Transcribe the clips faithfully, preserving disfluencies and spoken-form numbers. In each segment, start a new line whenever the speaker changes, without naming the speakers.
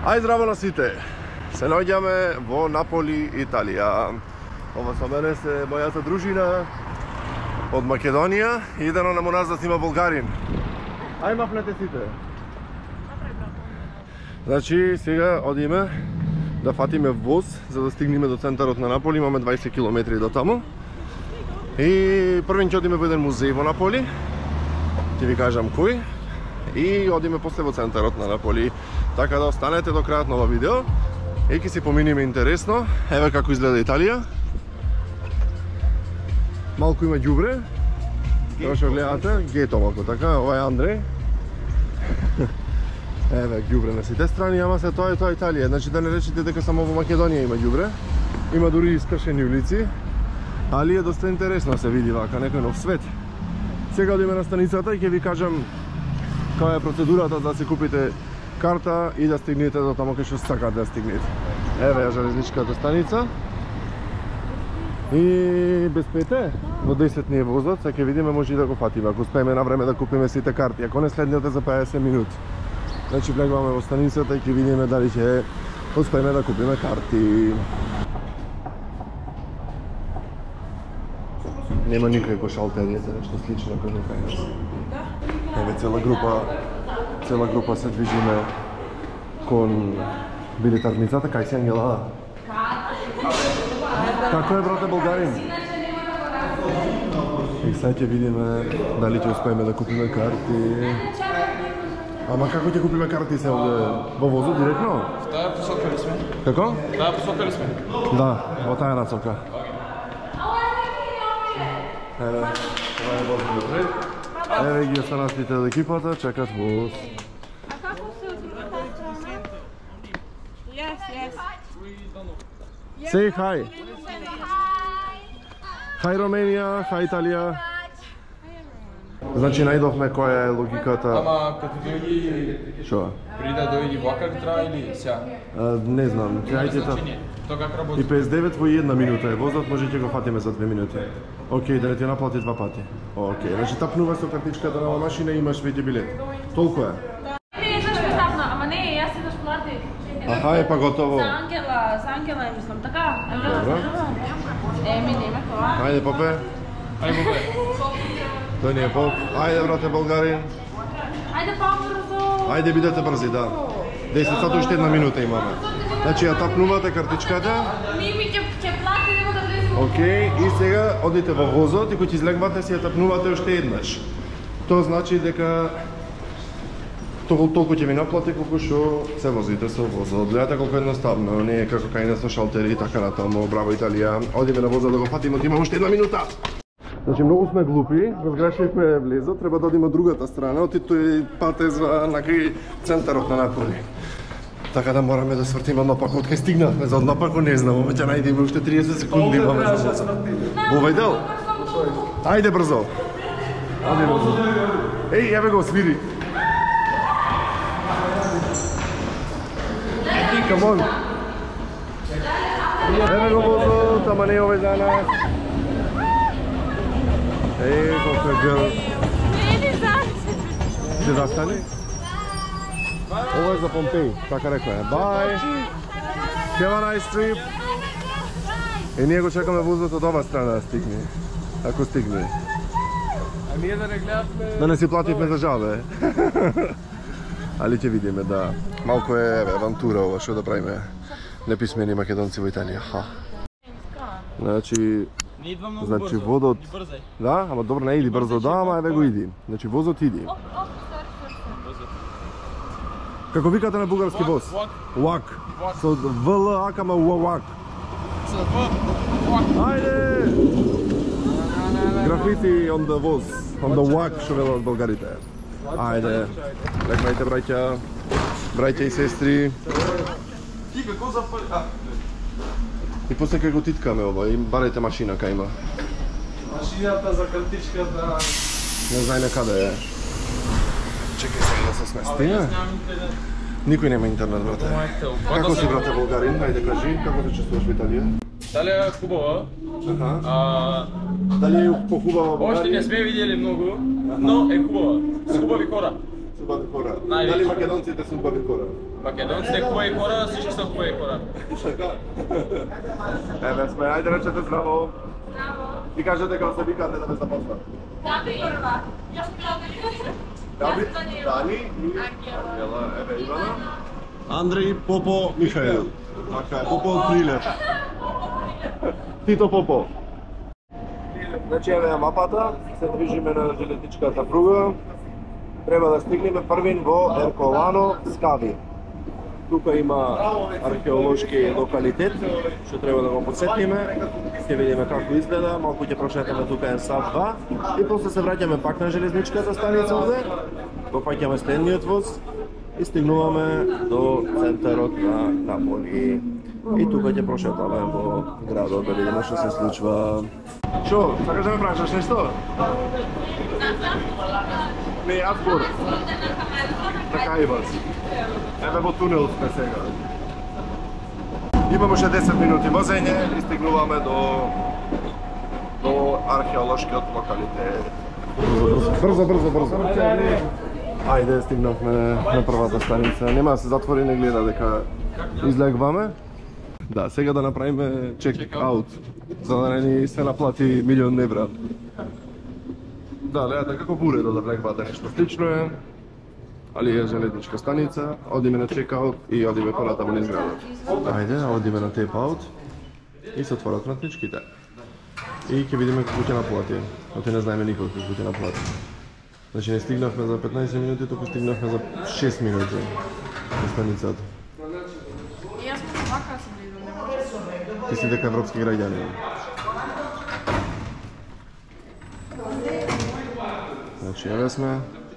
Ај здраво на сите! Се наоѓаме во Наполи, Италија. Ова со мене се мојата дружина од Македонија и еден на нас да снима Болгарин. Ај мафнете сите! Значи, сега одиме да фатиме воз за да стигнеме до центарот на Наполи. Имаме дваесет километри до таму. И првен ќе одиме во еден музеј во Наполи. Ќе ви кажам кој. И одиме после во центарот на Наполи. Така да останете до крајот на ова видео и ќе си поминиме интересно. Еве како изгледа Италија. Малку има ѓубре. Тоа што гледате, гето малку така. Ова е Андреј. Еве ѓубре на сите страни, ама се тоа е тоа Италија. Значи да не речете дека само во Македонија има ѓубре. Има дури и скршени улици. Али е доста интересно се види вака некој нов свет. Сега одиме на станицата и ќе ви кажам која е процедурата за да си купите карта и да стигнете до таму кај што сакате да стигнете. Еве ја железничката станица. И без пете, во десет ни е возот, сега ќе видиме може и да го фатиме, ако успееме на време да купиме сите карти, ако не следните за педесет минути. Значи влегваме во станицата и ќе видиме дали ќе успееме да купиме карти. Нема никако шалтеријата, нешто слично како некај. Еве цела група, цела група се движиме кон билетарницата, кај си Ангела? Како е, брате, Болгарин? И сега ќе видиме дали ќе успееме да купиме карти. Ама како ќе купиме карти се овде во возот директно?
В таа посока ли сме?
Како?
В таа посока ли сме?
Да, во таа насока. Еве, ова е возот напред. Еве ги останатите од екипата, чекат воз.
А како се одруката? Yes, yes.
Say hi. Hi Romania, hi Италија. Значи најдовме која е логиката.
Ама като дојди...
Шо?
Преди да дојди влака ли трае или сега?
Не знам, крајтета.
То как работи?
И педесет и девет во една минута е возот, може ќе го фатиме за две минути. Океј, да не ти наплати два пати. Океј, значи тапнуваш со картичката на машина и имаш веќе билет. Толку е.
Не, еднаш ме тапна, ама не, јас еднаш платив.
Аха, е па готово.
За Ангела, за Ангела е мислам, така?
Добро.
Еми, нема тоа.
Ајде, попе.
Ајде, попе.
Тој не е поп. Ајде, брате, Болгарин.
Ајде по-брзо.
Ајде, бидете брзи, да. десет сати уште една минута имаме. Значи, ја тапнувате картичката.
Ми ми ќе ќе плати, нема да влезем.
Океј, и сега одите во возот и кога ќе излегвате си ја тапнувате уште еднаш. Тоа значи дека толку толку ќе ви наплати колку што се возите со возот. Гледате колку едноставно, не е како кај нас со шалтери и така натаму. Браво Италија. Одиме на возот да го фатиме, има уште една минута. Значи многу сме глупи, разгрешивме влезот, треба да одиме од другата страна, оти тој пат е за накај центарот на Наполи. Така да мораме да свртиме однапако, од кај стигнавме за однапако не знам, ќе најдеме уште триесет секунди имаме за возот. Во овој дел? Ајде брзо. Ајде брзо. Еј, еве го свири. Come on. Еве го возот, ама не овој за нас. Еј, колко е грл.
Не ни застани.
Ќе застани? Ова е за Помпеј, така рекоа е. Bye! Have a nice trip! И ние го чекаме возот од ова страна да стигне. Ако стигне.
А ние да не гледавме...
Да не си плативме за жабе. Али ќе видиме, да. Малко е, еве, авантура ова, што да правиме. Неписмени македонци во Италија. Ха. Значи...
Не идва многу
Значи
брзо.
водот...
Брзај.
Да, ама добро не иди брзо, да, ама еве го иди. Значи возот иди. Како викате на бугарски воз?
Влак.
Влак. Со В Л А кама влак.
Со В. Влак.
Ајде! Графити on the voz, on the влак, што велат българите. Ајде. Легнете, браќа. Браќа и сестри.
Ти како запали...
И после кај го титкаме ова, и барете машина кај има.
Машината за картичката...
Не знае на каде е. Чекај сега да се смести.
Јас немам интернет.
Никој нема интернет, брате. Како си, брате, Болгарин? Ајде кажи, како се чувствуваш во Италија?
Италија е хубава.
Аха.
А,
Дали е похубава Болгарија?
Още не сме видели многу, но е хубава. С хубави хора.
С убави хора.
Највеќе.
Дали македонците се убави хора?
Македонците купува и кора, всички са купува и кора.
Еве сме, ајде речете здраво.
Браво.
И кажете како се викате да ме запознат.
Габи прва. Јас сум Габи.
Габи, Дани и Ангела, еве Ивана. Андреј Попо Михаил. Така, Попо од Прилеп. Тито Попо. Значи еве е мапата, се движиме на железничката пруга. Треба да стигнеме првин во Ерколано, Скави. Тука има археолошки локалитет, што треба да го посетиме. Ќе видиме како изгледа, малку ќе прошетаме тука е сат два и после се враќаме пак на железничката станица овде. Го фаќаме стенниот воз и стигнуваме до центарот на Наполи. И тука ќе прошетаме во градот да видиме што се случва. Шо, сакаш да ме прашаш нешто? Не, јас горе. Така и вас. Еве во тунел сме сега. Имаме уште десет минути возење и стигнуваме до до археолошкиот локалитет. Брзо, брзо, брзо. Ајде, стигнавме на првата станица. Нема да се затвори, не гледа дека излегваме. Да, сега да направиме чек-аут, за да не ни се наплати милион евра. Да, гледате како буредо да влегвате, нешто слично е. Али е железничка станица, одиме на чек-аут и одиме понатаму низ градот. Ајде, одиме на тейп-аут и се отворат вратничките. И ќе видиме како ќе наплати. Оте не знаеме никој како ќе наплати. Значи не стигнавме за петнаесет минути, туку стигнавме за шест минути на станицата.
Јас сум вака се близо, не може.
Ти си дека европски граѓани. Значи, еве сме.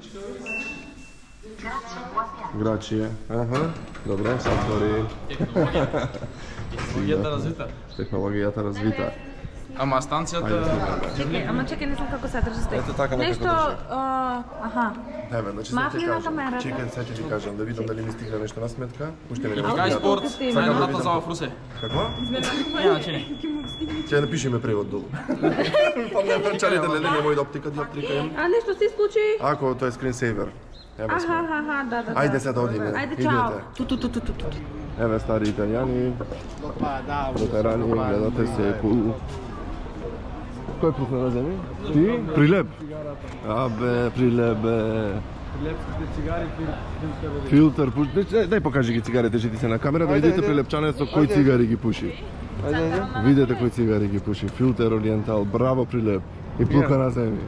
Грачие. Аха, добро, се отвори.
Технологијата развита.
Технологијата развита.
Ама станцијата...
Чекай, ама чекай, не знам како се држи стои.
Ето така некако
Нешто,
држи.
а, аха.
Еве, значи се
Мафни
ти
на
кажам.
камерата.
Чекај, сега ќе ти кажам, да видам дали ми стигна нешто на сметка. Уште ми не
Играј
стигна.
спорт,
Сакам
сакам
да
да
видам.
зава в Русе.
Какво?
Няма чини.
Ќе напишеме превод долу. Помнам прачарите, леле, немој да оптика диоптрика им.
А нешто се случи?
Ако тоа е скринсейвер. Еве
Аха,
сме.
аха, аха, да, да, да.
Ајде се да одиме.
Ајде, чао.
Идете.
Ту, ту, ту, ту, ту, ту.
Еве стари италијани. Протерани, гледате се кул. Кој пусна на земја? Ти? Прилеп? Абе, Прилеп, бе.
Лепските цигари, филтер.
Филтер, пуш... Дај, дај покажи ги цигарите, што ти се на камера, да видите прилепчанец со кој цигари ги пуши. Видете кој цигари ги пуши. Филтер Ориентал, браво Прилеп. И плука на земја.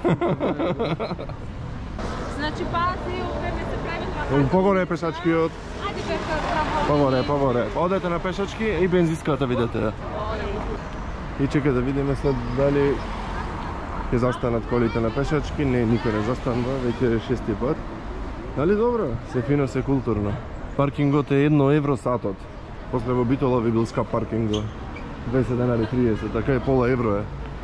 Значи, пази, успеме се прави това.
Погоре е пешачкиот.
Ајде, бека, право.
Погоре, погоре. Одете на пешачки и бензиската видете. И чекай да видиме след дали ќе застанат колите на пешачки. Не, никој не застанува, веќе е шести пат. Дали добро? Се фино, се културно. Паркингот е едно евро сатот. После во Битола ви бил скап паркингот. дваесет денари триесет, така е пола евро е.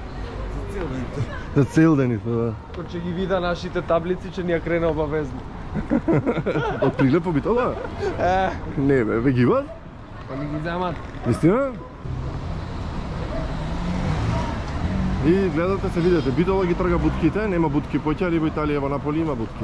За цел ден ифа, да.
Ко ќе ги вида нашите таблици, че ни ја крена обавезно.
Од Прилеп по Битола?
Е,
Не бе, ве ги имат?
па ни ги земат.
Вистина? И гледате се видите, Битола ги трга бутките, нема бутки поќе, али во Италија во Наполи има бутки.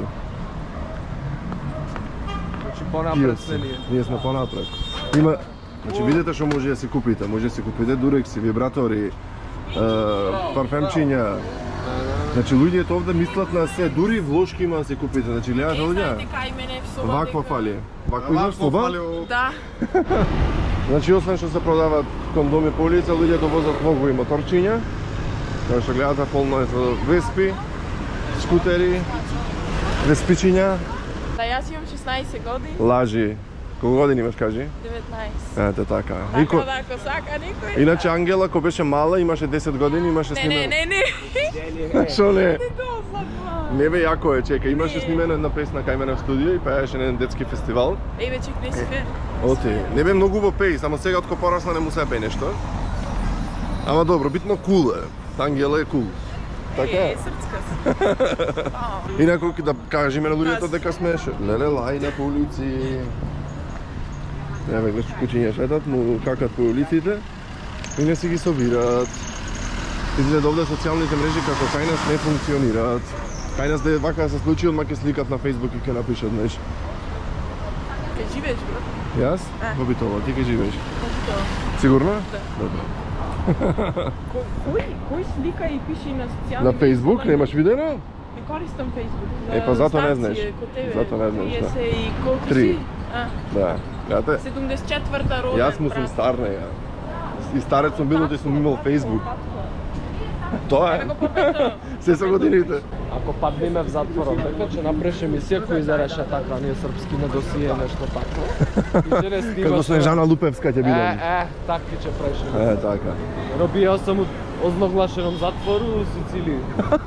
Значи
Тие
понапред
се.
сме ние.
Ние сме понапред. Има, значи видите што може да си купите, може да си купите дурекси, вибратори, е, парфемчиња. Значи луѓето овде мислат на се, дури влошки има да се купите, значи гледате луѓе.
Кај мене в соба.
Ваква фали. Ваква има соба?
Да.
Значи освен што се продават кондоми по улица, луѓето возат многу и моторчиња. Како што гледате, полно е со веспи, скутери, веспичиња.
Да, јас имам шеснаесет години,
Лажи. Колку години имаш, кажи?
деветнаесет.
Ете така.
Така
Ико...
да, ако сака никој.
Иначе Ангела, кога беше мала, имаше десет години, имаше
Не,
снимено...
не, не, не.
Шо не?
Тоа сакам.
Не бе, јако е, чека, имаше снимена една песна кај мене в студио и пееше на еден детски фестивал.
Еј, бе, чек, не си фер.
Оти, не бе многу во пеи, само сега откако порасна не му се пее нешто. Ама добро, битно кул е. Ангела е кул. Така
Е,
е.
срцка си.
Инаку да кажеме на луѓето дека смеше. Леле, лајна по улици. Еве, гледаш кучиња шетат, му какат по улиците и не си ги собираат. Изгледа овде социјалните мрежи како кај нас не функционираат. Кај нас да е вака да се случи, одма ќе сликат на Facebook и ќе напишат нешто.
Къде живееш, брат?
И аз?
А.
Во Битола. Ти къде живееш?
Какво?
Сигурно?
Да.
Добре.
Кой, кой, кой слика и пише на социални...
На Фейсбук немаш видено?
Не користам Фейсбук.
Е, па зато не знаеш.
Станция, ко тебе.
Зато не знаеш, да.
тридесет и колко
Три.
си? А,
Да. Гледате?
седемдесет и четвърта роден,
Јас му сум
брат.
стар нега. И старец сум бил да сум имал Фейсбук. Тоа е.
Ево го попето.
Се со годините.
Ако паднеме в затвора, така че направиш емисија кој зареше така, ние српски на досие, нешто тако. И че не снимаш...
Како Снежана Лупевска ќе
Е,
бидам.
е, такви че правиш.
Е, така.
Роби, јас сам у озлоглашеном затвору у Сицилија.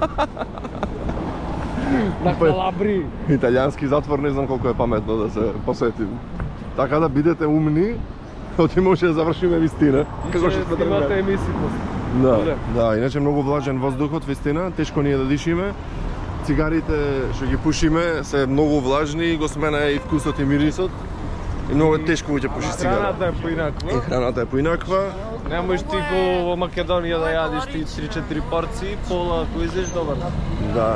На Калабри.
Италијански затвор не знам колку е паметно да се посетим. Така да бидете умни, оти може да завршиме вистина. Како што сме
снимате
тргнали.
емисијата.
Да,
Добре.
да, иначе многу влажен воздухот, вистина, тешко ни е да дишиме. Цигарите што ги пушиме се многу влажни, го смена и вкусот и мирисот. И многу е тешко ќе пушиш цигара.
Храната е
И
поинаква.
храната е поинаква.
Не можеш ти го во Македонија да јадиш ти три-четири порции, пола ако изеш добар.
Да.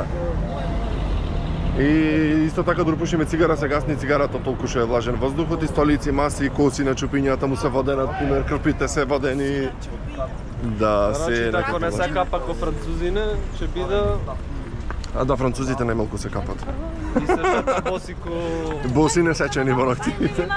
И исто така дори пушиме цигара, се гасни цигарата толку што е влажен воздухот и столици, маси, коси на чупињата му се водени, например, крпите се водени. Да, се
Значи, ако не
некако
се капа ко французине, ќе биде
А да, французите најмалку се капат.
и се шета боси ко...
Боси не сечени во ноктивите.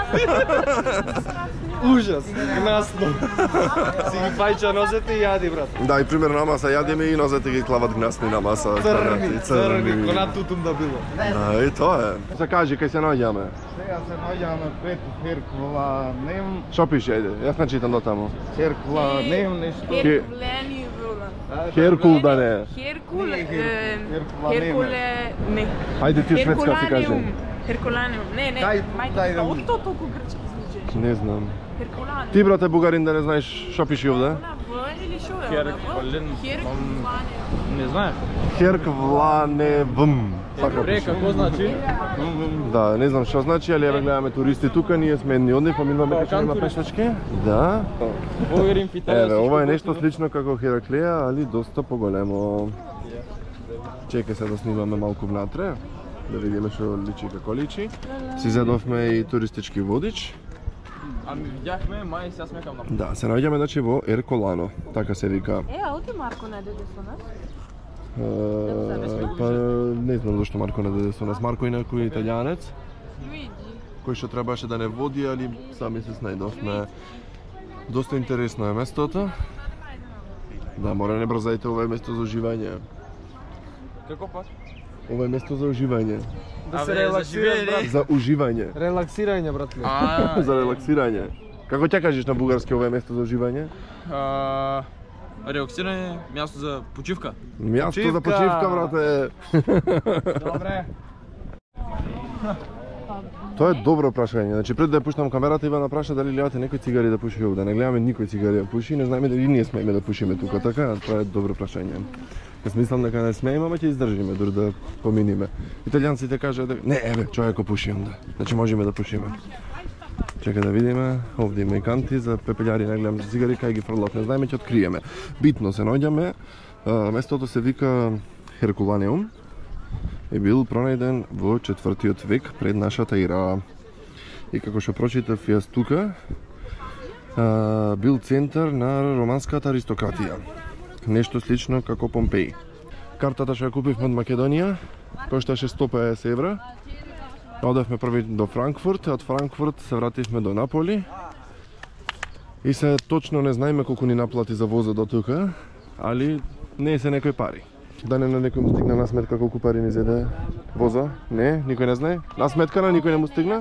Ужас, гнасно. Си ги пајча нозете и јади, брат.
Да, и пример на маса јадеме и нозете ги клават гнасни на маса.
Црни, црни, ко на тутум да било.
Да, и тоа е. Се кажи, кај се наоѓаме?
Сега се наоѓаме пред Херкула Нем,
Шо пише, ајде, јас не читам до таму.
Херкула Нем нешто.
Херкулени вила.
Херкул да не.
Херкул...
Не,
е,
Херкуланеме.
Херкуле... Не.
Ајде ти шведска си кажи.
Херкуланиум. Херкуланиум. Не, не,
Дај-
мајка,
дај да
от
ми.
то толку грчки звучиш.
Не знам.
Херкуланиум.
Ти, брате, бугарин, да не знаеш шо пише овде?
На В или шо е?
Херкулен-
Херкуланиум.
Не знаеш.
Херквланевм. Така
Добре,
пише.
како значи?
Да, не знам што значи, али еве гледаме туристи тука, ние сме едни од нив, поминуваме
Балкан
кај има
туристи.
пешачки. Да.
Богарин Фиталија.
Еве, ова е нешто слично како Хераклеја, али доста поголемо. Чекај се да снимаме малку внатре, да видиме што личи како личи. Си зедовме и туристички водич.
Ами видяхме, мај сега сме камна.
Да, се наоѓаме значи во Ерколано, така се вика.
Е, а оти Марко не дојде со нас?
Е, па не знам зашто Марко не дојде со нас. Марко е некој италијанец
Луиджи.
кој што требаше да не води, али сами се снајдовме. Доста интересно е местото. Да, мора не брзајте, ова е место за уживање.
Како пак?
Ова е место за уживање.
Да се релаксираш, брат.
За уживање.
Релаксирање, братле.
За релаксирање. Како ќе кажеш на бугарски ова е место за уживање?
А, релаксирање, място за почивка.
Място за
Почивка.
почивка, брате.
Добре.
Тоа е добро прашање. Значи пред да ја пуштам камерата, Ивана праша дали гледате некој цигари да пуши овде. Не гледаме никој цигари да пуши, не знаеме дали ние смееме да пушиме тука, така? Тоа е добро прашање. Јас мислам дека не смееме, ама ќе издржиме дури да поминиме. Италијанците кажат дека не, еве, човеко пуши онда. Значи можеме да пушиме. Чекај да видиме, овде има и канти за пепелјари, не гледам за цигари, кај ги фрлат, не знаеме, ќе откриеме. Битно се наоѓаме, а, местото се вика Херкуланеум. Е бил пронајден во четвртиот век пред нашата ера. И како што прочитав јас тука, а, бил центар на романската аристократија. Нешто слично како Помпеј. Картата што ја купивме од Македонија кошташе сто педесет евра. Одевме први до Франкфурт, а од Франкфурт се вративме до Наполи. И се точно не знаеме колку ни наплати за возот до тука, али не се некои пари. Да не на некој му стигна на сметка колку пари ни зеде воза? Не, никој не знае. На сметка на никој не му стигна?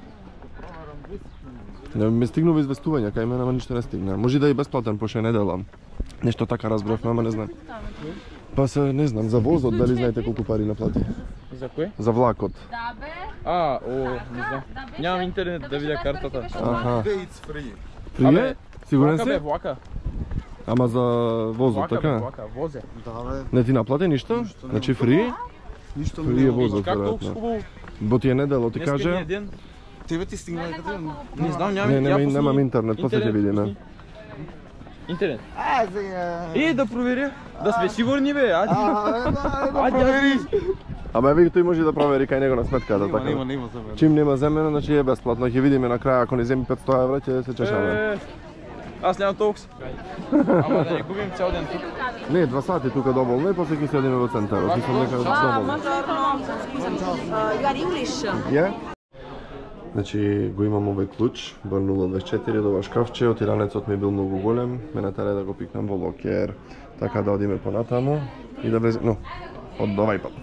Не ме стигнува известување, кај мене ама ништо не стигна. Може да и бесплатен поше недела. Нешто така разбравме, ама не знам. Па се не знам за возот дали знаете колку пари наплати?
За кој?
За влакот.
А, о, не знам. Нямам интернет да видя картата.
Аха.
It's free.
Прие? Сигурен
Влака бе,
си?
влака.
Ама за возот,
Влака бе,
така?
влака, возе.
Да, бе.
Не ти наплати ништо? Значи фри?
Ништо
Фри е
не.
возот,
Како
веројатно.
хубаво.
Бо ти е недело, ти
Днеска ни е
каже?
ден.
Тебе ти стигна некаде?
Не знам, нямам
Не,
ја
нема,
пусни.
немам интернет, после ќе
Интернет
видиме.
пусни.
Интернет.
А, сега...
И да проверя. Да сме сигурни, бе. Ади. Ади, ади.
Ама Виктор може да провери кај него на сметката, така.
Нема, нема земено.
Чим нема земено, значи е бесплатно. Ќе видиме на крај, ако не земи петстотини евра, ќе се чешаме.
Аз нямам толкова. Ама да не губим цял ден тук.
Не, два сати тука доволно и после ќе се одиме во центарот. Мислам дека доволно.
You are English.
Ја? Значи го имам овој клуч, Б нула дваесет и четири, од ова шкафче, од иранецот ми бил многу голем, ме натера да го пикнам во локер. Така да одиме понатаму и да влеземе, но, од овај пат.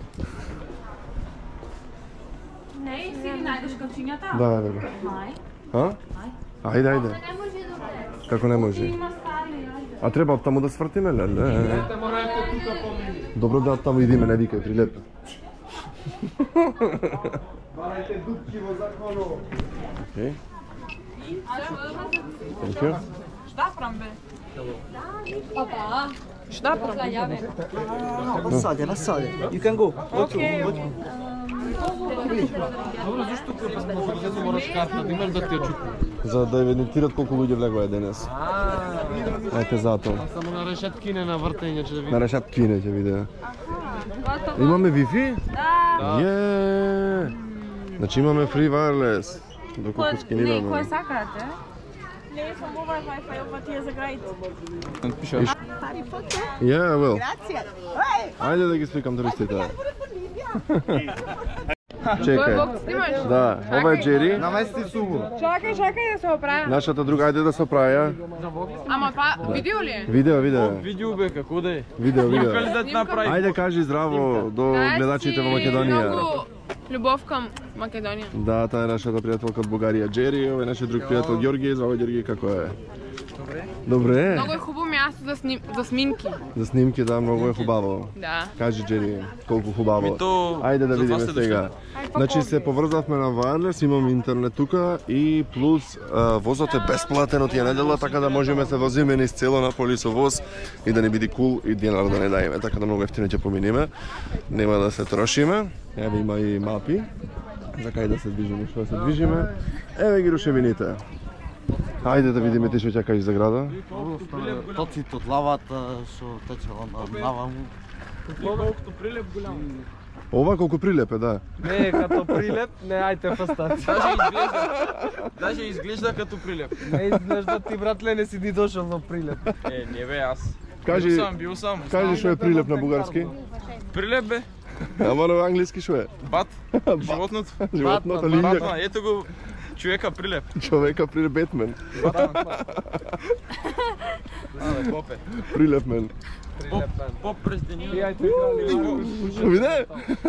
Не, си ги најдеш качињата?
Да, да, да. А? Ајде, ајде. Како не може? А треба од таму да свртиме, леле? Добро да од таму идиме, не викај, прилепе.
Барајте дупки во законот.
Окей. Thank you.
Штапрам бе. Штапрам.
Насаде, насаде. You can go.
Окей.
Добро, зашто кога сме на фризето мораш карта, да имаш да ти ја чупи.
За да евидентират колку луѓе влегоа денес. Ете затоа.
Само на решеткине на вртење ќе да видим.
На решеткине ќе видеа. Имаме Wi-Fi? Да. Је. Значи имаме free wireless. Доколку скинираме.
Не, кој сакате?
Не, само овај Wi-Fi, ова ти е за грајд.
Yeah, I will. Ајде да ги сликам туристите. Чекај. Да, ова е Джери.
Намести субу.
Чакај, чакај да се оправя.
Нашата друга, ајде да се оправя.
Ама па, видео ли е?
Видео, видео.
Видео, бе, како да е.
Видео, видео.
Иска ли да ти направи?
Ајде кажи здраво до гледачите во Македонија.
Многу любов кам Македонија.
Да, таа е нашата пријателка од Бугарија Джери, овој е нашиот друг пријател Ѓорги, за овој Ѓорги како е? Добре. Добре.
Многу е хубаво място за, сним... за снимки.
За снимки, да, многу е хубаво.
Да.
Кажи Джери, колку хубаво.
Ми то...
Ајде да
за това
видиме
сте
сега. Значи се поврзавме на wireless, имам интернет тука и плюс а, возот е бесплатен од тие недела, така да можеме се возиме низ цело Наполи со воз и да не биде кул и динар да не дајме, така да многу ефтино ќе поминиме. Нема да се трошиме. Еве има и мапи за кај да се движиме, што да се движиме. Еве ги рушевините. Ајде да видиме ти што ќе кажеш за града.
Тоците од лавата, што течело на наваму.
Колкото прилеп голям.
Ова колку прилеп е, да.
Не, като прилеп, не ајте фастаци.
Даже изглежда, даже изглежда като прилеп.
Не изглежда ти, братле, не си ни дошол на прилеп.
Е, не бе, аз.
Кажи,
Бил сам, бил сам.
кажи што е прилеп на бугарски.
Прилеп, бе.
Ама на англиски што е?
Бат. Животното.
Животното
Батман,
линија.
ето го човека прилеп.
Човека прилеп Бетмен.
Абе, попе.
Прилепмен.
Поп, поп през деня.
И ајте крали.
Виде?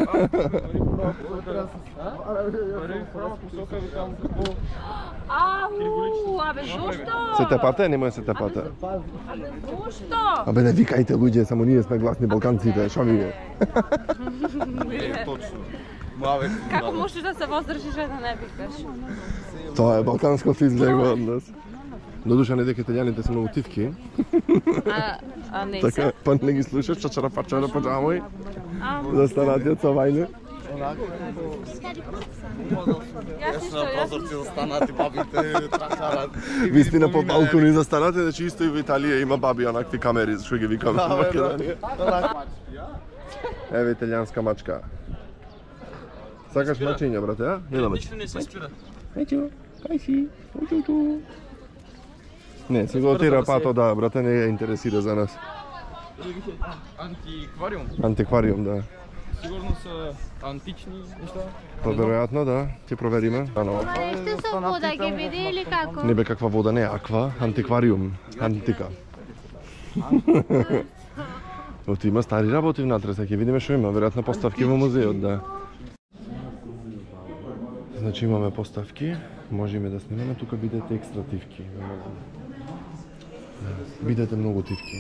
Ау, абе зошто?
Се тепате? Немој се тепате.
Зошто?
Абе не викајте луѓе, само ние сме гласни балканците, шо ми е?
Е, точно. Маве.
Како можеш да се воздржиш да не викаш?
Тоа е балканското излего од нас. Додуша не дека италијаните се многу тивки.
А, а не
Така,
се?
па не ги слушаш, чачара пачара паджамој. Да станат со вајне.
Јас ништо, јас
Прозорци застанат и бабите трачарат.
Вистина по балкони застанате, значи исто и во Италија има баби онакви камери, што ги викаме во Македонија. Еве италијанска мачка. Сакаш мачење, брате, а? Не да мачи.
Нищо не се спира.
Ајчо, кај си? Учучу. Не, си го отира пато, да, брате, не ја интересира за нас.
Антиквариум.
Антиквариум, да.
Сигурно са антични неща.
Па веројатно, да, ќе провериме. Ано,
Нешто со вода ги види или како?
не бе каква вода, не аква, антиквариум, антика. Оти има стари работи внатре, сега ќе видиме што има, веројатно поставки во музеот, да. Значи имаме поставки, можеме да снимаме, тука бидете екстра тивки. Бидете многу тивки.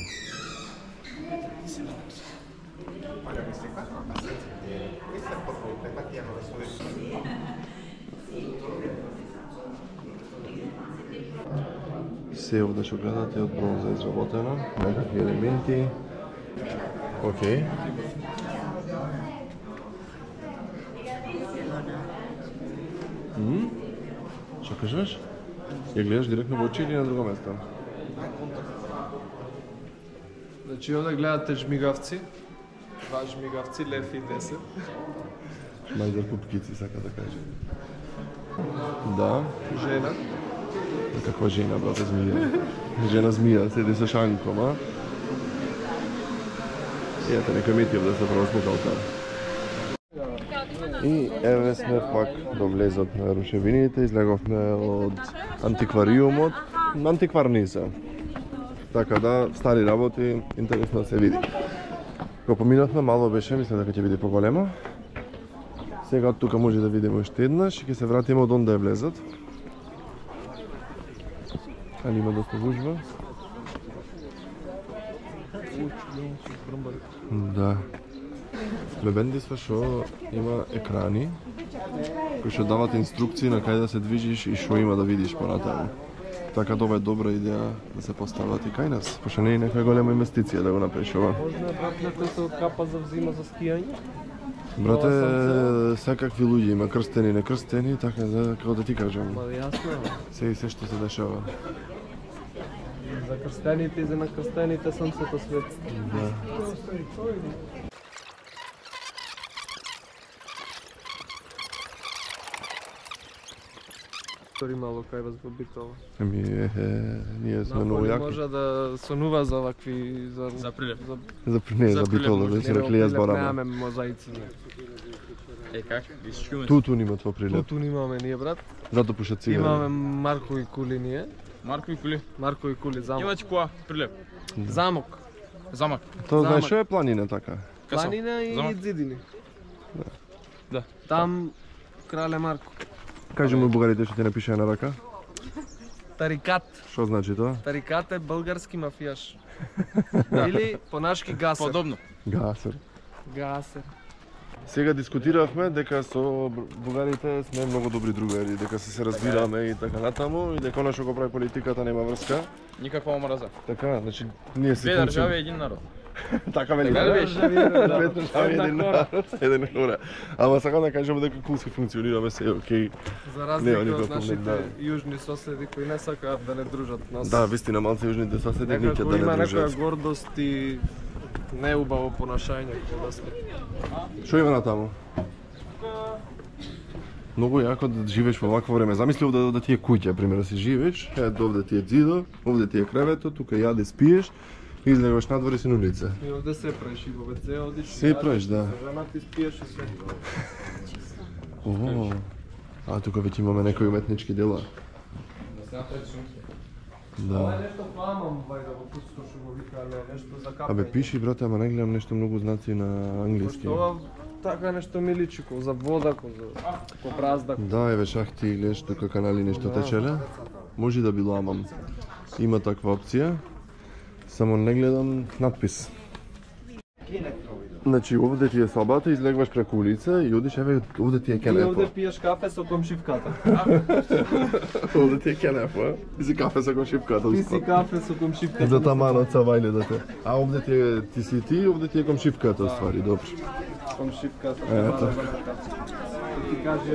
Се овде што гледате од бронза изработено, некакви елементи. Океј. Што кажеш? Ја гледаш директно во очи или на друго место?
Значи овде гледате жмигавци. Два жмигавци, лев и десет.
Шмайдер пупкици, сака да каже. Да.
Жена.
Каква жена, брате, змија? Жена змија, седи со шанком, а? Ето, некој метиов да се просмукал там. И еве сме пак до влезот на рушевините, излеговме од антиквариумот, антикварни се. Така да, стари работи, интересно да се види. Кога поминавме, мало беше, мислам дека ќе биде поголемо. Сега тука може да видиме уште еднаш и ќе се вратиме од онда е влезот. Али има доста гужва. Да. Лебендисва шо има екрани кои што дават инструкции на кај да се движиш и што има да видиш понатаму. Така да ова е добра идеја да се постават и кај нас, пошто не е некоја голема инвестиција да го направиш ова.
Можно е брат некој се откапа за взима за скијање?
Брате, секакви луѓе има, крстени, некрстени, така да, како да ти кажам.
Ма јасно е.
Се и се што се дешава.
За крстените и за накрстените сонцето свети.
Да.
Тори мало кај вас во Битола.
Еми, е, е, ние сме многу јаки.
Може да сонува за овакви... За,
За прилеп.
За,
За, не, за Битола, да се рекли ја збораме.
Немаме мозаици.
Е, как? Исчуваме.
Тутун има тоа прилеп.
Тутун имаме ние, брат.
Зато пушат цигари.
Имаме Марко и Кули ние.
Марко и Кули.
Марко и Кули, замок.
Имате која? Прилеп.
Замок.
Замак.
Тоа знаеш што е планина така?
Планина и
Замок.
зидини.
Да.
Там Крале Марко.
Кажи му бугарите што ти напишаа на рака.
Тарикат.
Што значи тоа?
Тарикат е български мафијаш. Или понашки гасер.
Подобно.
Гасер.
Гасер.
Сега дискутиравме дека со бугарите сме многу добри другари, дека се се разбираме и така натаму и дека она што го прави политиката нема врска.
Никаква омраза.
Така, значи ние си
Две држави, един народ.
Така вели.
Така ли беше?
Две држави, еден народ, еден хора. Ама сакам да кажам дека кулски функционираме се окей.
За
Нема
разлика
никаков
од нашите
проблем,
јужни соседи кои не сакаат да не дружат нас.
Да, вистина малце јужните соседи никад
Некако
да не
има
дружат.
некоја гордост и неубаво понашање кога сме.
Што има натаму? Многу јако да живееш во вакво време. Замисли овде да ти е куќа, пример, да си живееш, ето овде ти е ѕидо, овде ти е кревето, тука јадеш, пиеш, излегаш надвор и си на улица.
И овде се праиш и во ве це одиш.
Се праиш, да.
Жена ти спиеш и се.
О, а тука веќе имаме некои уметнички дела.
Ова е
Да.
нешто пламам, вајда во Турско што го викале, нешто за капење.
Абе пиши, брате, ама не гледам нешто многу знаци на англиски.
Пошто ова така нешто ми личи, ко за вода, ко за ко бразда.
Да, еве шахти, гледаш тука канали нешто течеле. Може да било, амам. Има таква опција. Само не гледам надпис. Значи, овде ти е собата, излегваш преку улица и одиш, еве, овде ти е
И
кенефа.
овде пиеш кафе со комшивката.
Овде ти е кенефа. И си кафе со комшивката.
Ти си кафе со комшивката.
За таманот са вајледата. А овде ти е, ти си ти, овде ти е комшивката, ствари, добро.
Комшивката.
Ето.
Ти кажеш.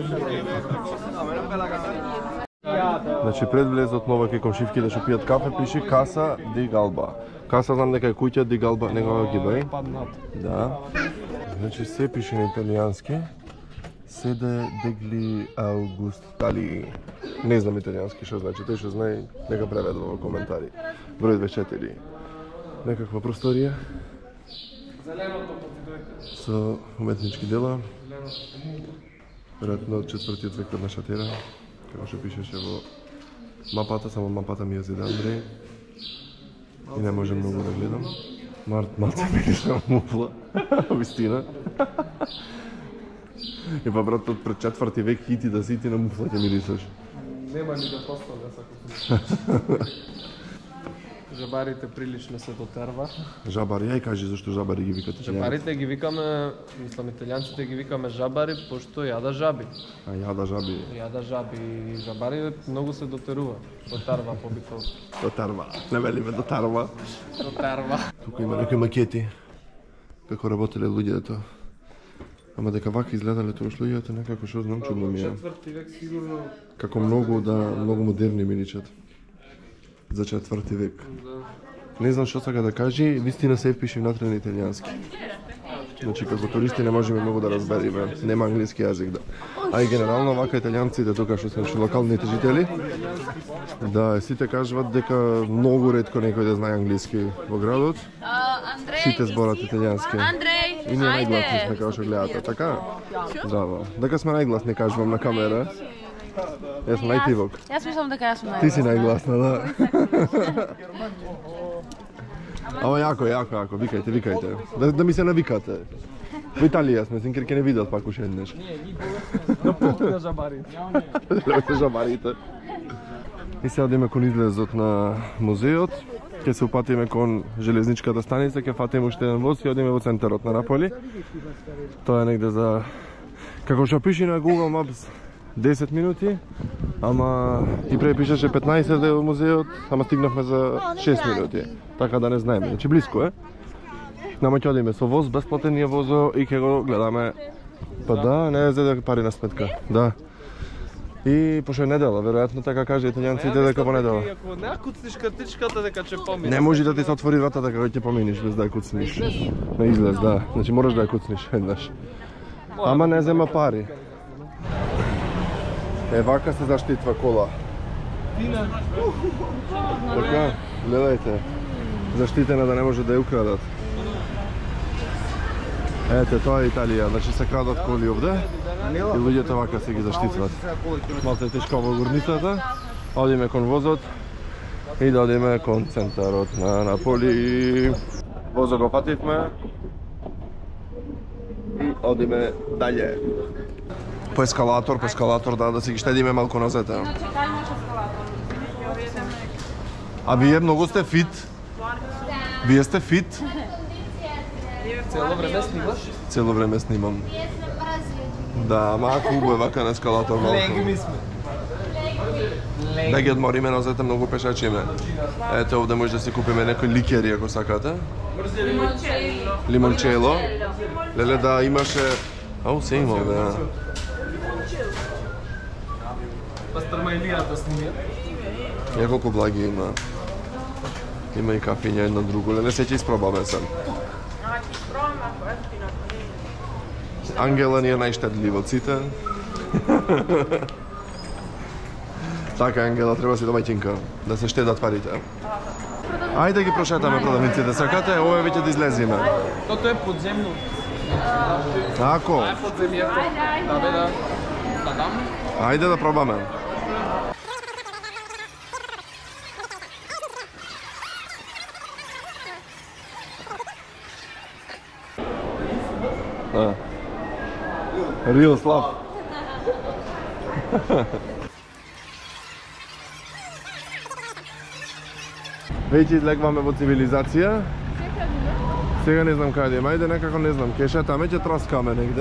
Значи пред влезот на оваки комшивки да што пијат кафе пише Каса ди Галба. Каса знам дека е куќа, ди Галба не го ги бај.
Паднат.
Да. Значи се пише на италијански. Седе дегли Аугустали. Не знам италијански што значи, тој што знае нека преведува во коментари. Број дваесет и четири. Некаква просторија
Зеленото потидојте.
со уметнички дела. Веројатно од четвртиот век од нашата ера. Како што пишеше во мапата, само мапата ми ја зеде Андреј. И не можам многу да гледам. Март малце мирише муфла. Вистина. И па брат, од пред четврти век хити да си ти на муфла ќе мирисаш.
Нема ни да поставя сако. Жабарите прилично се дотерва.
Жабари, ја и кажи зашто жабари ги викате.
Жабарите ги викаме, мислам италијанците ги викаме жабари, пошто јада жаби.
А јада жаби.
Јада жаби и жабари многу се дотерува. Дотерва по Битол.
Дотарва. Не велиме дотарва.
Дотерва.
Тука има некои макети. Како работеле луѓето. Ама дека вака изгледале тоа луѓето, некако што знам чудно ми е.
Четврти век сигурно.
Како многу да многу модерни ми личат. За четврти век.
Да.
не знам што сака да кажи, вистина се пише внатре на италијански. Значи, како туристи не можеме многу да разбериме, нема англиски јазик, да. А и генерално, вака италијанците, тука што сме локалните жители, да, сите кажуват дека многу ретко некој да знае англиски во градот. Сите зборат италијански. И ние најгласни сме како што гледате, така? Браво. Дека сме најгласни, кажувам на камера. Јас сум најтивок.
Јас мислам дека јас сум најгласна.
Ти си најгласна, да. Ова јако, јако, јако, викајте, викајте. Да, да ми се навикате. Во Италија сме, син ке не видат пак уште еднаш.
Да пукна жабарите.
Да жабарите. И сега одиме кон излезот на музеот. Ке се упатиме кон железничката станица, ке фатиме уште еден воз и одиме во центарот на Наполи. Тоа е негде за... Како што пише на Google Maps, десет минути, ама и пре пишеше петнаесет во музеот, ама стигнавме за шест минути. Така да не знаеме, значи близко е. Нама ќе одиме со воз, бесплатен е возо и ќе го гледаме. Па да, не зеде пари на сметка, да. И пошто е недела, веројатно така кажа италијанците дека во недела.
Ако не куцниш картичката дека ќе поминеш.
Не може да ти се отвори вратата кога ќе поминиш без да ја куцниш. На излез, да. Значи мораш да ја куцниш еднаш. Ама не зема пари. Е, вака се заштитва кола. Така, гледајте. Заштитена да не може да ја украдат. Ете, тоа е Италија, значи се крадат коли овде и луѓето вака се ги заштитват. Малце е тешко во горницата, одиме кон возот и да одиме кон центарот на Наполи. Возот го пативме и одиме далje. По ескалатор, по ескалатор, да, да си ги штедиме малку назад. А вие многу сте фит? Вие сте фит?
Цело време снимаш?
Цело време снимам. Да, ама ако убаво е вака на ескалатор малку.
Легми сме.
Да ги одмориме назад, многу пешачиме. Ето овде може да си купиме некои ликери ако сакате. Лимончело. Леле да имаше... Ау, се има овде.
Пастрма Илија да сниме.
Неколку благи има. Има и кафиња едно друго. Леле се ќе испробаме сам. Ангела ни е најштедлива од сите. Така, Ангела, треба си домаќинка, да се штедат парите. Ајде ги прошетаме продавниците, сакате, ова веќе да излезиме.
Тото е подземно.
Ако?
Ај подземјето. Да, бе, да. Тадам.
Ајде да пробаме. А. Real Slav. Веќе излегваме во цивилизација. Сега не знам каде, мајде некако не знам, ке шетаме, ќе троскаме негде.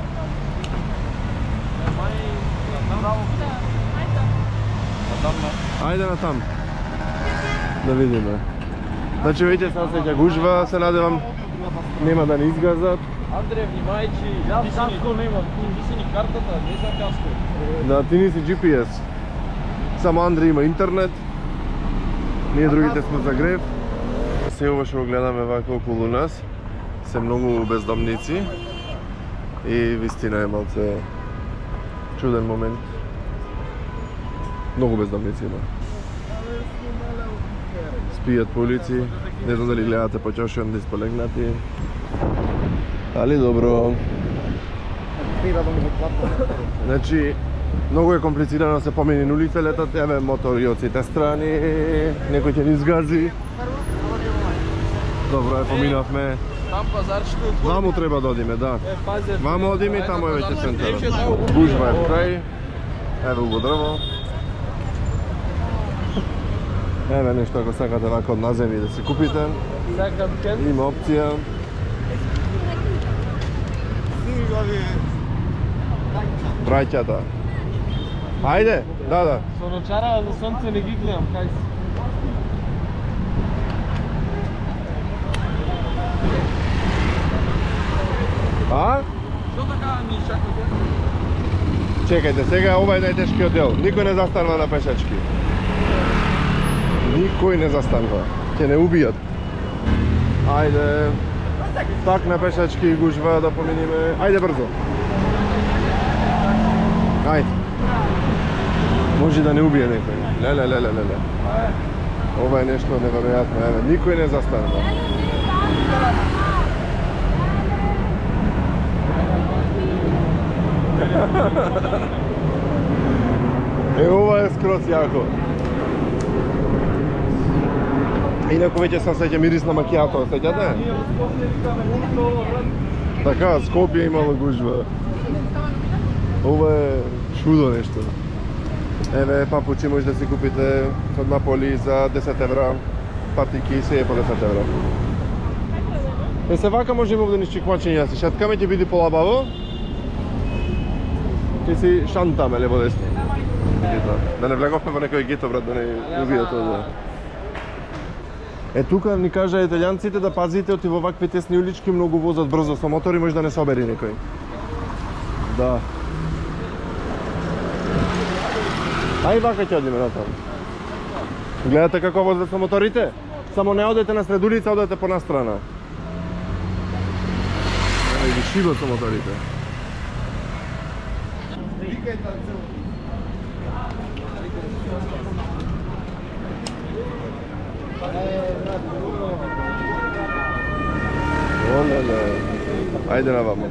Ајде на там. Да видиме. Значи веќе сам се ќе гужва, се надевам нема да ни изгазат.
Андре, внимајќи, јас каско немам, ти си ни картата, не за каско.
Да, ти не си Джи Пи Ес. Само Андре има интернет. Ние другите сме за греб. Се ова што го гледаме вака околу нас, се многу бездомници. И вистина е малце чуден момент. Многу бездомници има. Спијат по улици, не знам дали гледате по ќошион да исполегнати. Али добро. Значи, многу е комплицирано да се помини на улица, летат еве мотори од сите страни, некој ќе ни изгази. Добро е, поминавме.
Там пазарчето отвори.
Ваму треба да одиме, да.
Е, пазе.
Ваму одиме и таму е веќе центарот. Гужва е крај. Еве го дрво. Еве нешто ако сакате вака од наземи да си купите.
Second hand.
Има опција. Браќата. Ајде, да, да.
Со ночарава за сонце не ги гледам, кај си.
А?
Што така ми чакате?
Чекајте, сега ова е најтешкиот дел. Никој не застанува на пешачки. Никој не застанува. Те не убијат. Ајде. Так на пешачки гужва да поминиме. Ајде брзо. Ајде. Може да не убие некој. Леле, леле, леле. Ова е нешто неверојатно. Еве, никој не застанува. Е, ова е скроз јако. Инаку веќе сам сеќа мирис на макијато, сеќате? Така, Скопје имало гужва. Ова е чудо нешто. Еве, папучи може да си купите од Наполи за десет евра. Патики се е по десет евра. Е, се вака можеме овде нишчи квачења си шаткаме, ќе биде полабаво. Ќе си шантаме лево десно. Да не влеговме во некој гето, брат, да не убие тоа. Е, тука ни кажа италијанците да пазите оти во вакви тесни улички, многу возат брзо со мотори, може да не собери некој. Да. Ај вака ќе одиме натаму. Гледате како возат со моторите? Само не одете на сред улица, одете по настрана. Ај ги шибат со моторите. Оле-ле. Ајде навамо.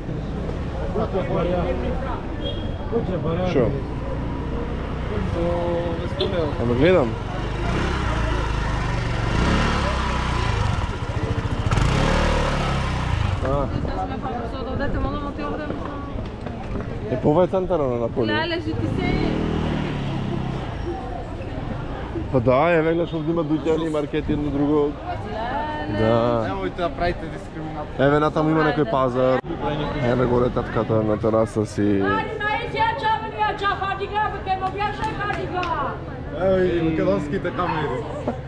Шо? Ама гледам.
Дете, молам ти овде.
Е, пова е центара на Наполи.
Леле, жи ти се.
Па да, е, гледаш овде има дуќани, маркети, едно друго. Да.
Немојте да правите дискриминација.
Еве натаму има некој пазар. Еве горе татката на тераса си.
Еве и македонските камери.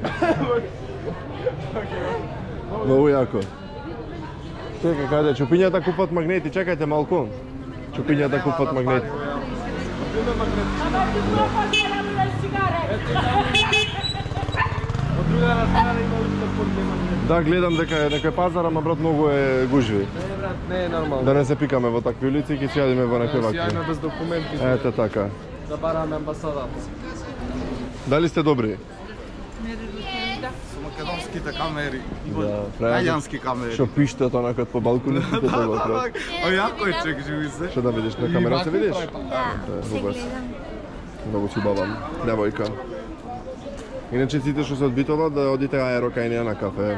Многу јако. Чекај, каде? Чупињата купат магнети, чекајте малку. Чупињата купат магнети. Да, гледам дека е некој пазар, ама брат многу е гужви.
Не, брат, не е нормално.
Да не се пикаме во такви улици и ќе си јадиме во некој вакви.
Сјајно без документи.
Ете така.
Да бараме амбасадата.
Дали сте добри?
Со македонските камери.
Да, правилно.
Италијански камери.
Што пиштат онакот по балконите тоа го прават.
О, јако е, чек, живи се.
Што да видиш на камера се видиш?
Да, се
убав.
гледам.
Многу чубава девојка. Иначе сите што се од Битола да одите аеро кај неа на кафе.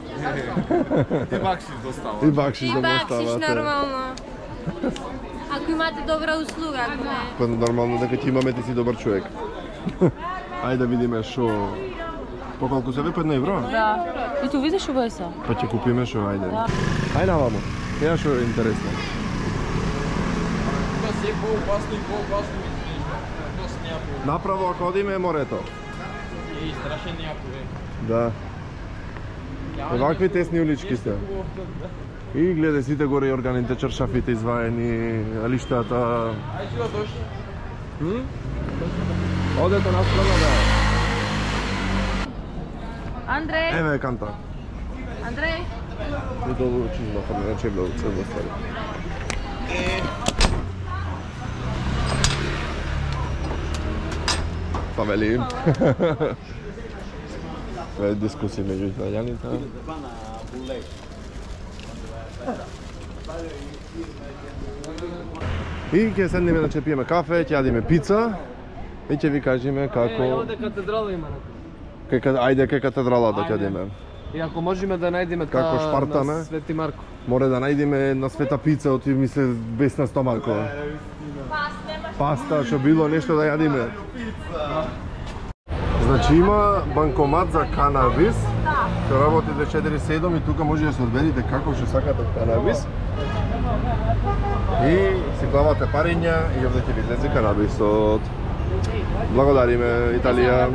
И бакшиш достава.
И бакшиш
И
да го
бакшиш
оставате.
нормално. Ако имате добра услуга, ако не.
Па нормално дека ќе имаме ти си добар човек. Ајде да видиме шо. По колку се ве по едно евро?
Да. И ту видиш ово е са.
Па ќе купиме шо, ајде. Ај навамо. Ја шо е интересно.
Тоа се по-опасно и по-опасно ми се вижда. Тоа се нејако.
Направо ако одиме е морето.
И страшен нејако е.
Да. Вакви тесни улички се. И гледај сите горе и органите, чаршафите изваени, лиштата.
Ај живо дошли.
Hm? Одете на страна да.
Андреј,
Еве е канта.
Андреј.
И долу учиш да фрли, не че да се да стави. Па вели. Ве дискусии меѓу италијаните. И ќе седнеме да ќе пиеме кафе, ќе јадиме пица и ќе ви кажеме
Е,
како
овде катедрала има на.
кај ка- ајде кај катедралата ќе
Ајде.
одиме.
И ако можеме да најдеме
Како
таа
Шпартаме?
на Свети Марко.
Море да најдеме една света пица од ми се без на стомако. Паста, што било нешто да јадиме. Значи има банкомат за канабис, што работи дваесет и четири седум и тука може да се одберите како што сакате канабис. И си главате париња и овде ќе ви излезе канабисот. Благодариме, Италија.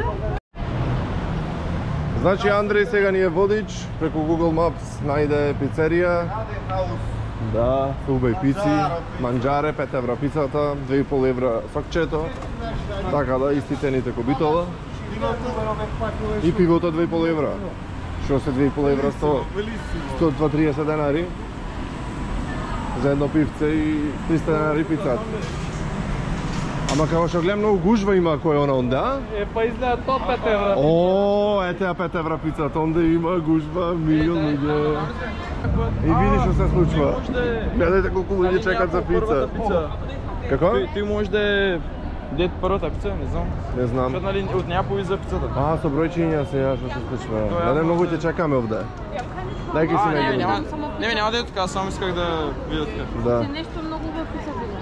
Значи Андреј сега ни е водич, преку Google Maps најде пицерија. Да, убави пици, манџаре, пет евра пицата, две и пол евра сокчето. Така да, исти цените ко Битола. И пивото две и пол евра. Що се две и пол евра, сто до триесет денари за едно пивце и триста денари пицата. Ама како што гледам многу гужва има кој е она онда?
Е, па изгледа то пет евра.
О, ете ја пет евра пицата, онда има гужва, милион луѓе. И види што се случва. Гледајте колку луѓе чекат за пица. Како?
Ти можеш да е дет първата пица, не знам.
Не знам.
Защото нали от нея повиза пицата.
А, со бројчиња сега што се случва. Да не многу ќе чекаме овде. Дај ки си
Не,
најдем.
няма, не, бе, няма да е така, само исках да видя така.
Да.
Нещо много в пица било.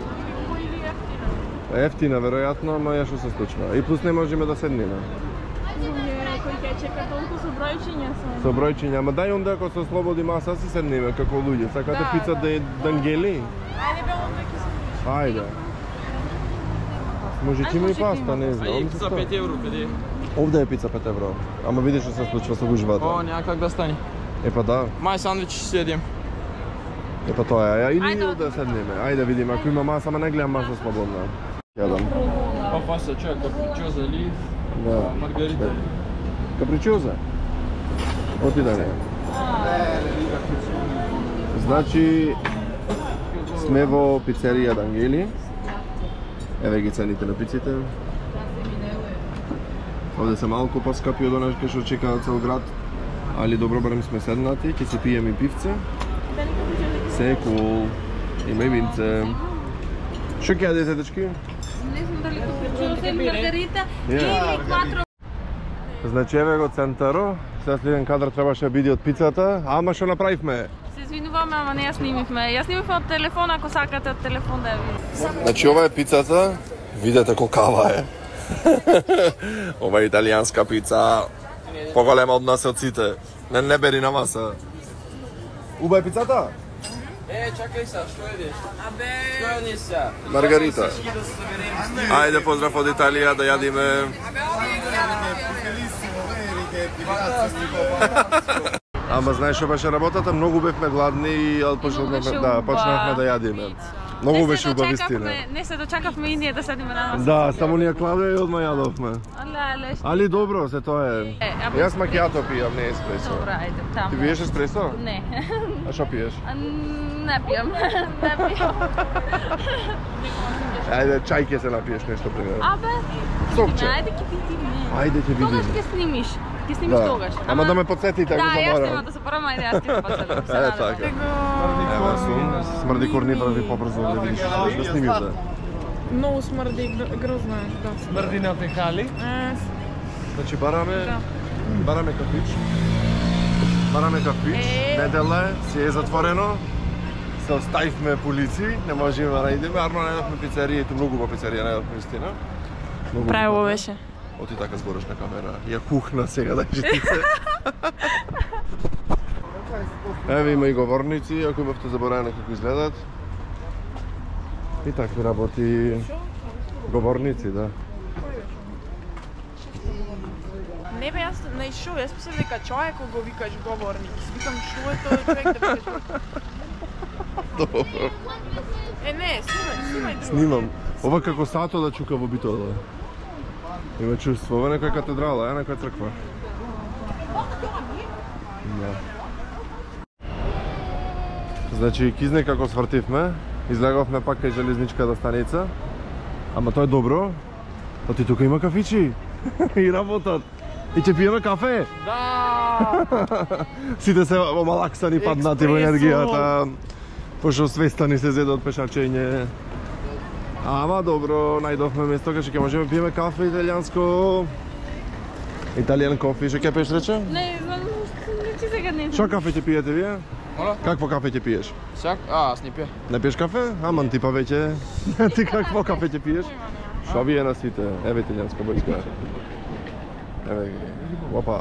Ефтина, веројатно, ама ја што се случва. И плюс не можеме да седнеме.
Кој ќе чека толку со бројчиња со.
Со бројчиња, ама дај онда ако се слободи маса си седнеме како луѓе. Сакате пица да е дангели?
Ајде бе, онда ќе се.
Ајде. Може ќе има и паста, не знам.
Ай, пица пет евро, къде?
Овде е пица пет евро. Ама види што се случва со гужвата.
О, няма как да стане.
Е па да.
Май сандвич ще си ядем.
Е па тоа е. Или ние да седнеме. Ајде видим, ако има маса, ама не гледам маса слободна. Јадам.
О, па се чуя, капричоза ли?
Да.
Маргарита.
Капричоза? Отидаме. Значи, сме во пицерија Дангели. Еве ги цените на пиците. Овде се малку поскапи од онешка што чекаат цел град. Али добро, барем сме седнати, ќе си пиеме и пивце. Се е кул. Има и винце. Што ќе јадете, дечки?
Не знам дали капричоза или маргарита
Yeah.
или кватро.
Значи еве го центаро. Сега следен кадар требаше да биде од пицата, ама што направивме?
Се извинуваме, ама не ја снимивме. Ја снимивме од телефона, ако сакате од телефон да ја видите.
Значи ова е пицата. Видете колкава е. Ова е италијанска пица. Поголема од нас од сите. Не, не бери на маса. Уба е пицата?
Е, чакай са, што едеш? Абе... Што едеш са?
Маргарита. Ајде, поздрав од Италија, да јадиме. Ама знаеш што беше работата? Многу бевме гладни и почнавме да, почнавме да јадиме. Многу беше убав истина.
Не се дочакавме и ние да седиме на маса.
Да, само ние Клавија и одма јадовме.
Леле, што...
Али добро, се тоа е.
Е, ама-
Јас макијато пијам, не еспресо.
Добра, ајде, таму.
Ти пиеш еспресо?
Не.
А што пиеш?
А, Не пијам. Не пијам.
Ајде, чај ќе се напиеш нешто примерно.
Абе,
Сокче.
ајде ќе видиме.
Ајде ќе
Тогаш
видиме.
ќе снимиш. Ќе снимиш
Да.
тогаш.
Ама да ме подсетите, ако
Да, јас
заборам.
нема да се порам, ајде јас ќе те подсетам. Се
Е,
надевам.
така. Ева сум, смрди корни прави побрзо да видиш да сними овде.
Многу смрди, гр- грозно е, да.
Смрди на фекали.
Е,
Значи бараме,
Да.
бараме кафич. Бараме кафич,
Е.
неделе, си е затворено. Се оставивме полици, не можеме да најдеме, арно најдовме пицерија, и ту многу во пицерија најдовме истина. Многу
Право
убава.
беше.
Оти така збориш на камера. Ја кухна сега да житице. Еве има и говорници, ако имавте заборавено како изгледат. И такви работи говорници, да.
Не бе, јас не шо, јас мислам дека човек го викаш говорник. Викам шо е тој човек да викаш говорник.
Добро.
Е, не, снимај, снимај друго.
Снимам. Ова како сато да чука во битола. Има чувство, ова некоја катедрала, е некоја црква. Да. Значи, кизне како свртивме, излеговме пак кај железничката станица. Ама тоа е добро. Оти тука има кафичи. И работат. И ќе пиеме кафе.
Да!
Сите се омалаксани, паднати во енергијата. Пошто свестани се зеде од пешачење. Ама добро, најдовме место кај што ќе можеме пиеме кафе италијанско. Италијан кофе, што ќе пиеш рече?
Не, знам, че сега не
Што кафе ќе пиете вие?
Моля?
Какво кафе ќе пиеш?
Сак? А, аз не пия.
Не пиеш кафе? Аман ти па веќе. Ти какво кафе ќе пиеш? Што ви е на сите? Еве италијанска бојска. Еве ги. Опа.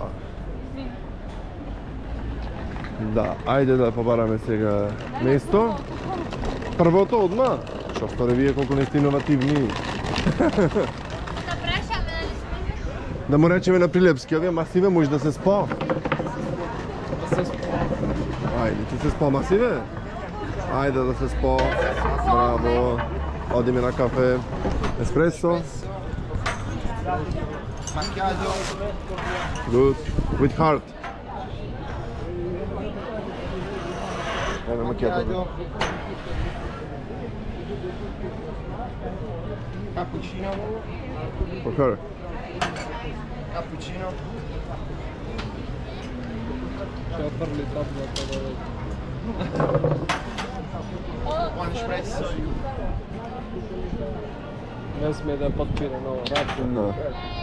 Да, ајде да побараме сега место. Првото одма. Што стори вие колку не сте иновативни. Да му речеме на Прилепски, овие масиве може да се спа. Ајде, ти се спа масиве? Ајде да се спа. Браво. Одиме на кафе. Еспресо. Good. With heart. Еве макетата.
Капучино.
Покажи.
Капучино.
Ще отвърли таблата да вече.
One espresso.
Не сме да подпира много рачо.
Да.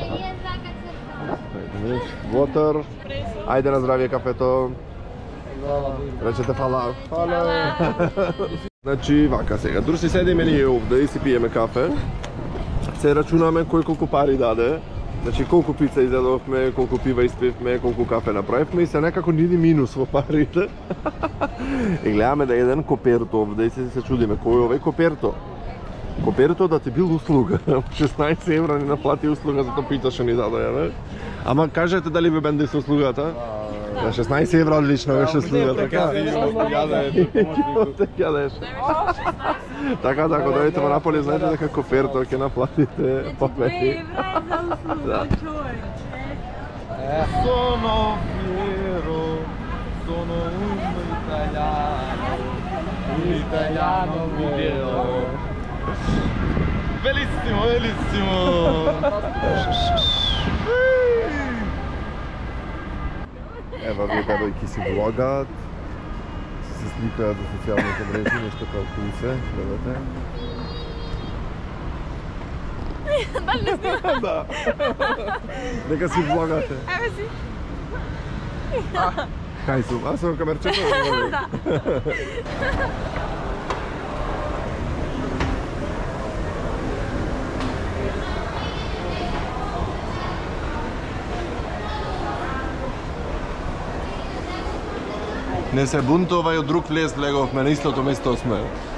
Water. Ajde na zdravije kafeto. Речете фала. Фала. Значи, вака сега. Друг си седиме ние овде и си пиеме кафе. Се рачунаме кој колку пари даде. Значи, колку пица изедовме, колку пива испивме, колку кафе направивме и се некако ни иди минус во парите. И гледаме да еден коперто овде и се, се чудиме кој е овој коперто. Коперто да ти бил услуга. шеснаесет евра ни наплати услуга за тоа пица што ни даде. Ама кажете дали бе бенде со услугата? На шеснаесет евра одлично беше услуга, така? Јадеш. Така, ако дојдете во Наполи, знаете дека коперто ќе наплатите повеќе. Да.
Sono fiero, sono un italiano, un italiano vero. Bellissimo, bellissimo.
Ева вие девојки си влогат, се сликаат за социјалните мрежи, нешто као кулсе, гледате.
Дали не снимам?
Да. Нека си влогате.
Еве си.
Кај сум? Аз сум камерчето?
Да.
Не се бунтовај, од друг влез влеговме, на истото место сме.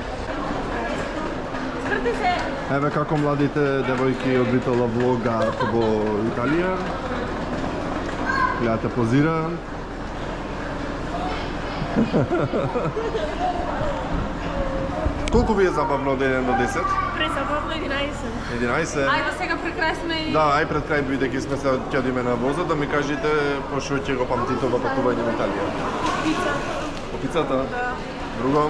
Еве како младите девојки од Битола влогаат во Италија. Гледате, позира. Колку ви е забавно од еден до десет?
Пресабавно единаесет.
единаесет?
Ајде сега пред крај сме и...
Да, ај пред крај бидејќи сме се ќадиме на возот, да ми кажете пошто ќе го памтите ова патување во Италија.
Пица.
По пицата?
Да.
Друго?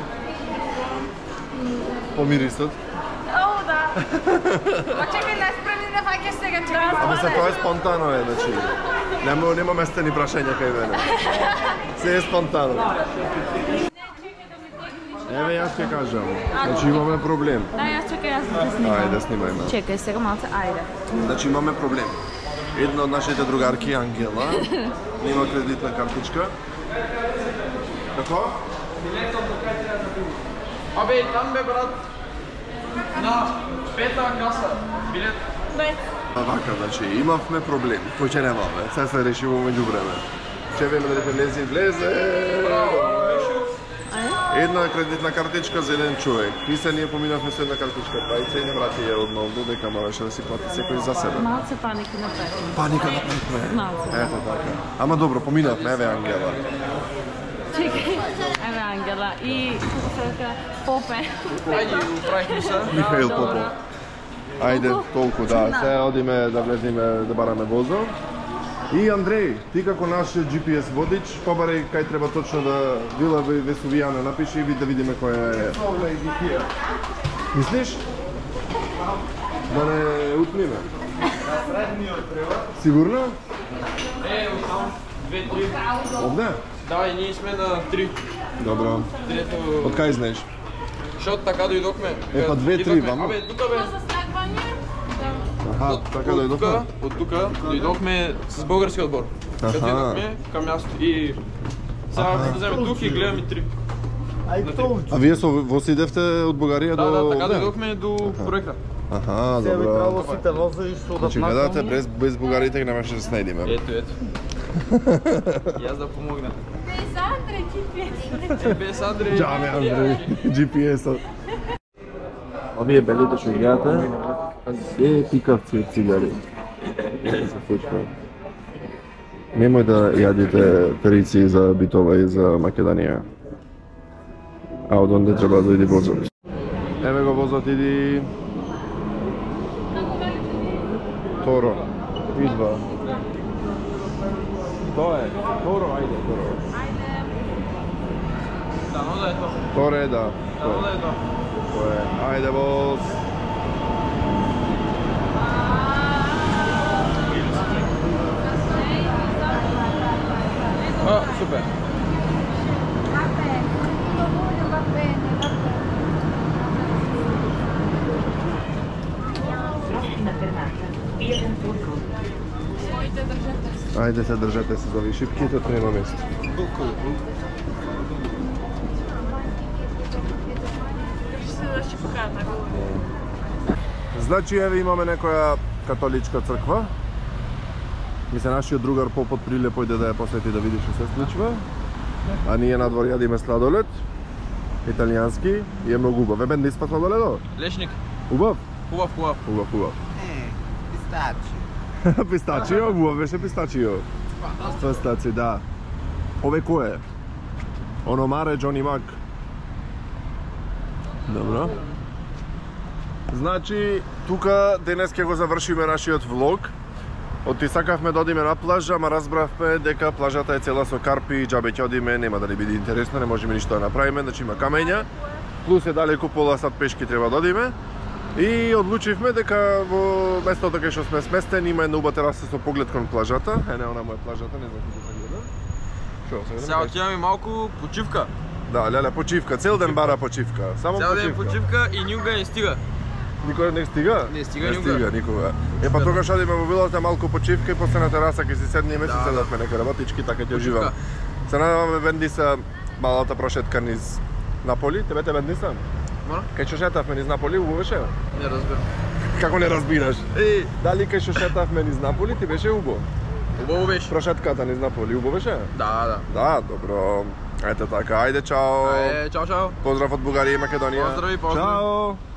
По мирисот?
О, да. Ма чекај, не спремни да фаќаш сега, чекај.
Ама се тоа е спонтано е, значи. Нема нема местени прашања кај мене. Се е спонтано. Еве јас ќе кажам. Значи имаме проблем.
Да, јас чекај, јас да снимам.
Ајде снимајме.
Чекај сега малце, ајде.
Значи имаме проблем. Една од нашите другарки Ангела нема кредитна картичка. Како?
Абе, там бе, брат. На пета каса. Билет.
Не.
А вака, значи имавме проблем. Кој ќе немаме. Се се реши во меѓувреме. Ќе веме дали ќе влезе, влезе. Една кредитна картичка за еден човек. И се ние поминавме со една картичка, па и се не врати ја одновно, дека можеше да си плати секој за себе.
Малце паника направи.
Паника направивме.
Малце.
Ето така. Ама добро, поминавме, еве Ангела.
Чекај. Еве Ангела и како се вика Попе.
Ајде, управихме се.
Михаил Попов. Ајде, толку да. Се одиме да влеземе да бараме возо. И Андреј, ти како наш Джи Пи Ес водич, побарај кај треба точно да Вила Весувијана напиши и да видиме која е. Мислиш? Да не утниме? Сигурно?
Е, само две-три.
Овде?
Да, и ние сме на три.
Добро.
Трето...
Од кај знаеш?
Шот така дојдохме.
Е, па две-три, вама.
Абе, тука бе.
За снагвање?
Аха, така дојдохме?
Од тука дојдохме с български одбор. Кога
Аха.
дојдохме кај място и сега да земе тук и гледам и три.
А вие со воз идевте од Бугарија
Да,
до...
да, така
овде?
дојдохме до проекта.
Аха,
Себе
добро.
требало сите воза и што
Значи, гледате, без, без бугарите немаше да се најдеме.
Ето, ето. Јас да помогнам.
Без Андре, Джи Пи Ес.
Без Андреј.
Джаме, Андреј, Джи Пи Ес-от. Овие белите што гледате, се пикавци од цигари. Немој да јадите перици за Битова и за Македонија. А од онде треба да иди возот. Еве го возот, иди. Торо. Идва. Тоа е. Торо, ајде, Торо.
Само да е то.
Торе, да.
Само да е то.
То е. Ајде, бос.
О, супер.
Ајде се држете се за овие шипки, тоа нема место. Значи, еве имаме некоја католичка црква. Ми се нашиот другар Попот приле појде да ја посети да види што се случува. А ние надвор јадиме сладолед, италијански и е многу убав. Ебе, не спа сладоледо?
Лешник.
Убав?
Хубав, хубав.
Убав, убав.
Е, пистачи.
Пистачио, убав беше пистачио. Пистачи, да. Ове кој е? Ономаре Джони Мак. Добро. Значи, тука денес ќе го завршиме нашиот влог. Оти сакавме да одиме на плажа, ама разбравме дека плажата е цела со карпи и џабе ќе одиме, нема да ни биде интересно, не можеме ништо да направиме, значи има камења. Плюс е далеку пола сат пешки треба да одиме. И одлучивме дека во местото кај што сме сместени има една уба тераса со поглед кон плажата. Ене, она му е плажата, не знам како се гледа. Шо, се
Сега отиваме малку почивка.
Да, леле, почивка, цел ден бара почивка. Само
Цял ден
почивка.
почивка и никога не стига.
Никој не стига?
Не стига
не
никога.
стига никога. Е па тогаш одиме во вилата малку почивка и после на тераса ќе си седнеме, си
Да,
седавме нека работички, така ќе
Почивка.
уживам. Се надеваме Вендиса малата прошетка низ Наполи, тебе те Вендиса?
Мора?
Кај што шетавме низ Наполи, убаво беше?
Не разбирам.
Како не разбираш?
Е,
Дали кај што шетавме низ Наполи ти беше убаво?
убаво беше.
Прошетката низ Наполи убаво беше?
Да, да.
Да, добро. Ето така, ајде чао.
Е, чао, чао.
Поздрав од Бугарија и Македонија.
Поздрави, поздрави.
Чао.